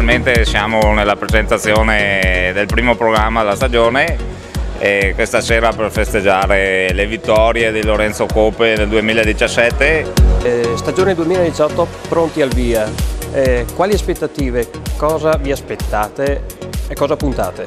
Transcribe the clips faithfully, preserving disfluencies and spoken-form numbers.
finalmente siamo nella presentazione del primo programma della stagione e questa sera per festeggiare le vittorie di Lorenzo Cope nel duemiladiciassette. Eh, stagione duemiladiciotto pronti al via, eh, quali aspettative, cosa vi aspettate e cosa puntate?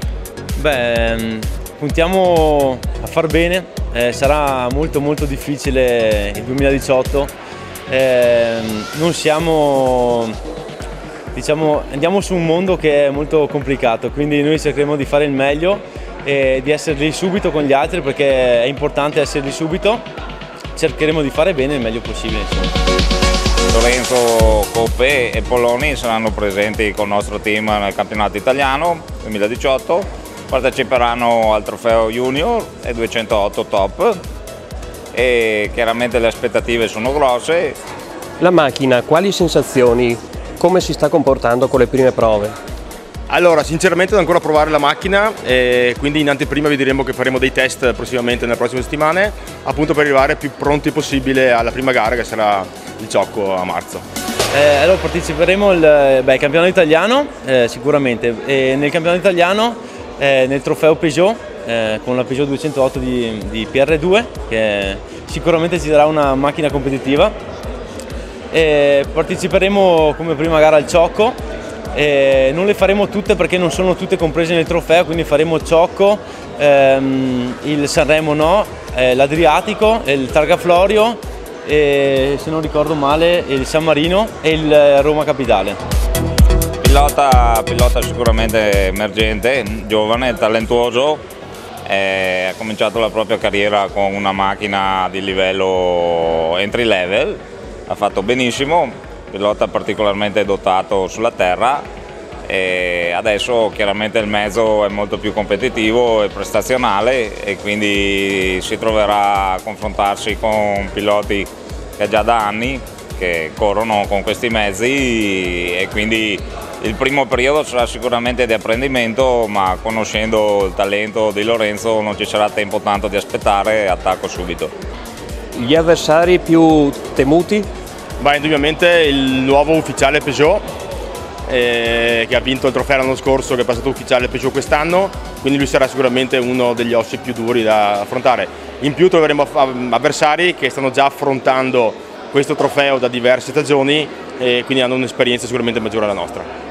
Beh, puntiamo a far bene, eh, sarà molto molto difficile il duemiladiciotto, eh, non siamo, diciamo, andiamo su un mondo che è molto complicato, quindi noi cercheremo di fare il meglio e di essere lì subito con gli altri, perché è importante essere lì subito, cercheremo di fare bene il meglio possibile. Insomma. Lorenzo Cope e Poloni saranno presenti con il nostro team nel campionato italiano duemiladiciotto, parteciperanno al trofeo junior e duecentootto top e chiaramente le aspettative sono grosse. La macchina, quali sensazioni, come si sta comportando con le prime prove? Allora, sinceramente devo ancora provare la macchina e quindi in anteprima vi diremo che faremo dei test prossimamente nelle prossime settimane, appunto per arrivare più pronti possibile alla prima gara, che sarà il Ciocco a marzo. Eh, allora parteciperemo al beh, campionato italiano eh, sicuramente, e nel campionato italiano eh, nel trofeo Peugeot eh, con la Peugeot duecentootto di, di P R due, che sicuramente ci darà una macchina competitiva. E parteciperemo come prima gara al Ciocco. Eh, non le faremo tutte perché non sono tutte comprese nel trofeo, quindi faremo Ciocco, ehm, il Sanremo no, eh, l'Adriatico, il Targa Florio e, se non ricordo male, il San Marino e il Roma Capitale. Pilota, pilota sicuramente emergente, giovane, talentuoso, eh, ha cominciato la propria carriera con una macchina di livello entry level, ha fatto benissimo. Pilota particolarmente dotato sulla terra e adesso chiaramente il mezzo è molto più competitivo e prestazionale e quindi si troverà a confrontarsi con piloti che già da anni che corrono con questi mezzi e quindi il primo periodo sarà sicuramente di apprendimento, ma conoscendo il talento di Lorenzo non ci sarà tempo tanto di aspettare, attacco subito. Gli avversari più temuti? Beh, indubbiamente il nuovo ufficiale Peugeot eh, che ha vinto il trofeo l'anno scorso, che è passato ufficiale Peugeot quest'anno, quindi lui sarà sicuramente uno degli ossi più duri da affrontare. In più troveremo avversari che stanno già affrontando questo trofeo da diverse stagioni e quindi hanno un'esperienza sicuramente maggiore alla nostra.